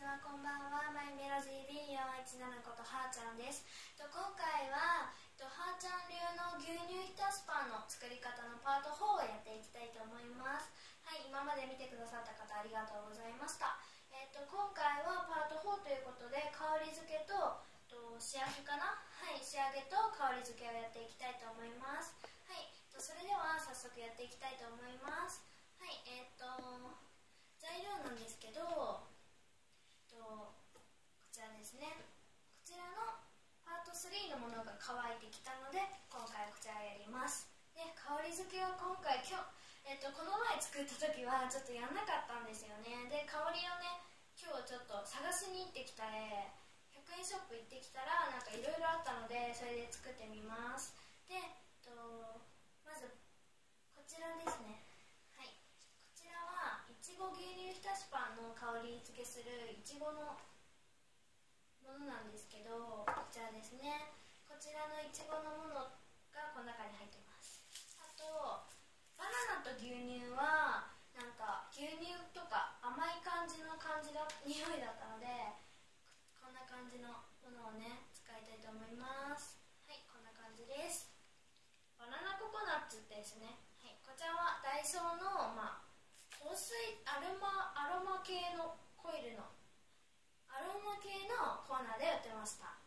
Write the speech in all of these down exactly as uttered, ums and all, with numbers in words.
ちは、こんばんは。マイメロディー ビーよんいちなな ことはーちゃんです。と今回はとはーちゃん流の牛乳ひたすパンの作り方のパートフォーをやっていきたいと思います。はい、今まで見てくださった方ありがとうございました。えっと今回はパートフォーということで、香り付けとと仕上げかな。はい、仕上げと香り付けをやっていきたいと思います。はい、とそれでは早速やっていきたいと思います。はい、えっと材料なんですけど、とこちらですね。こちらのパートスリーのものが乾いてきたので、今回はこちらやります。で、香り付けは今回今日、えっと、この前作った時はちょっとやんなかったんですよね。で、香りをね、今日ちょっと探しに行ってきたで、ひゃくえんショップ行ってきたらなんかいろいろあったので、それで作ってみます。で、えっと、まずこちらですね。はい、こちらはいちご牛乳ひたしパンの香り付けするいちごのものなんですけど、こちらですね。こちらのいちごのものがこの中に入ってます。あとバナナと牛乳はなんか牛乳とか甘い感じの感じの匂いだったので、こんな感じのものをね使いたいと思います。はい、こんな感じです。バナナココナッツですね。はい、こちらはダイソーのまあ香水アロマアロマ系のコイルのアロマ系のコーナーで売ってました。はい、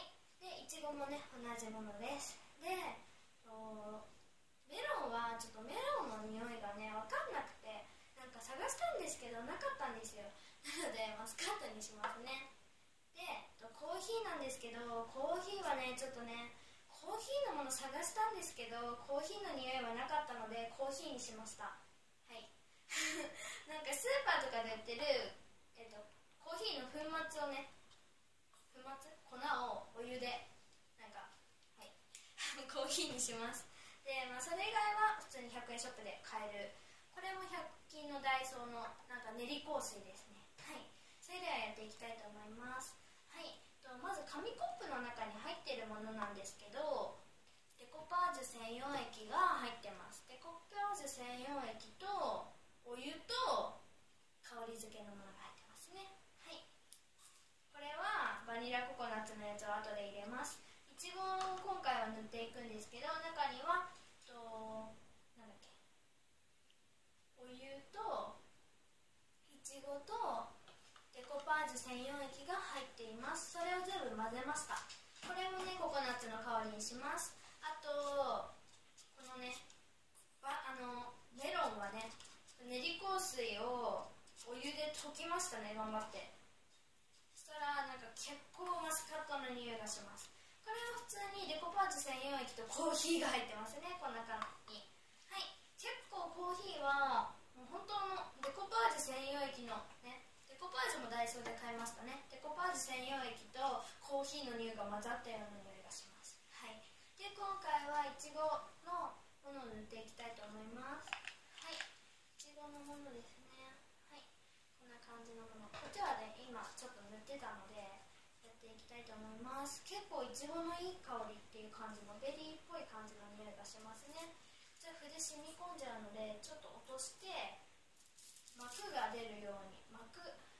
でいちごもね同じものです。でメロンはちょっとメロンの匂いがね分かんなくて、なんか探したんですけどなかったんですよ。なのでマスカットにしますね。でコーヒーなんですけど、コーヒーはねちょっとねコーヒーのもの探したんですけど、コーヒーの匂いはなかったのでコーヒーにしました。はい。なんかスーパーとかで売ってる、えっと、コーヒーの粉末をね、粉末粉をお湯でなんか、はい、コーヒーにします。で、まあ、それ以外は普通にひゃくえんショップで買える、これもひゃく均のダイソーのなんか練り香水ですね。はい、それではやっていきたいと思います。はい、とまず紙コップの中に入っているものなんですけど、デコパージュ専用液が入ってます。デコパージュ専用液とお湯と香り付けのものが入ってますね。はい、これはバニラココナッツのやつを後で入れます。いちごを今回は塗っていくんですけど、中にはとなんだっけ、お湯といちごとデコパージュ専用液が入っています。それを全部混ぜました。これもねココナッツの香りにします。あとこのねばあのメロンはね練り香水をお湯で溶きましたね、頑張って。そしたらなんか結構マスカットの匂いがします。これは普通にデコパージュ専用液とコーヒーが入ってますね、こんな感じに。はい、結構コーヒーはもう本当のデコパージュ専用液のね、デコパージュもダイソーで買いましたね。デコパージュ専用液とコーヒーの匂いが混ざったような匂いがします。はい、で今回はいちごのものを塗っていきたいと思います。はい、いちごのものですね。はい、こんな感じのもの、こっちはね今ちょっと塗ってたのでやっていきたいと思います。結構いちごのいい香りっていう感じのベリーっぽい感じの匂いがしますね。じゃあ筆染み込んじゃうのでちょっと落として膜が出るように、膜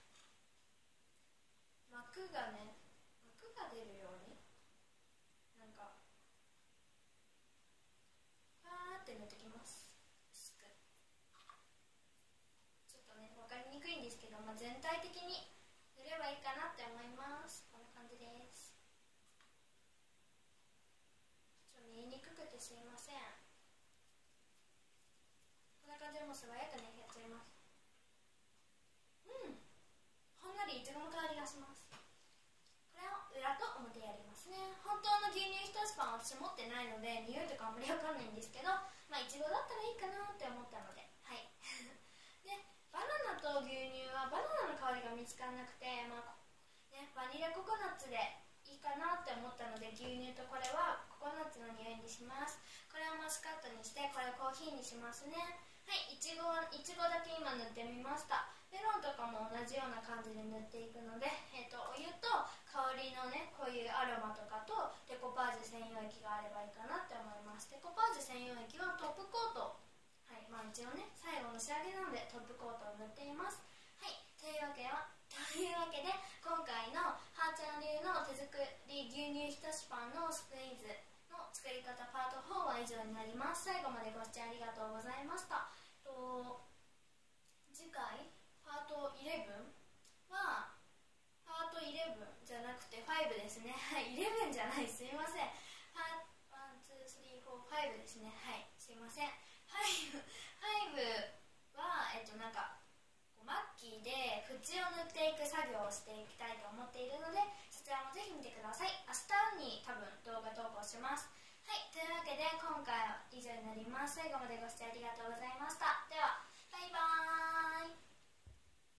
膜がね膜が出るようになんかパーって塗ってきます。薄くちょっとね分かりにくいんですけど、まあ、全体的に塗ればいいかなって思います。こんな感じです。ちょっと見えにくくてすいません。こんな感じでもう素早くねやっちゃいます。うん、ほんのりいちごの香りがします。これを裏と表やりますね。本当の牛乳ひたしパンは私持ってないので匂いとかあんまりわかんないんですけど、まあいちごだったらいいかなって思ったので、はい。でバナナと牛乳はバナナの香りが見つからなくて、まあね、バニラココナッツでいいかなって思ったので、牛乳とこれはココナッツの匂いにします。これをマスカットにして、これをコーヒーにしますね。はい、いちごはいちごだけ今塗ってみました。メロンとかも同じような感じで塗っていくので、えー、とお湯と香りのねこういうアロマとかとデコパージュ専用液があればいいかなって思います。デコパージュ専用液はトップコート、はい、まあ一応ね最後の仕上げなのでトップコートを塗っています。はい、というわけはというわけけで今回のはーちゃん流の手作り牛乳ひたしパンのスクイーズの作り方パートフォーは以上になります。最後までご視聴ありがとうございました。と次回パートイレブンはパートイレブンじゃなくてファイブですね。はい、イレブンじゃない、すいません。ワン、ツー、スリー、フォー、ファイブですね。はい、すいません。ファイブ、ファイブは、えっと、なんか、マッキーで縁を塗っていく作業をしていきたいと思っているので、そちらもぜひ見てください。明日に多分動画投稿します。はい、というわけで今回は以上になります。最後までご視聴ありがとうございました。では、バイバーイ。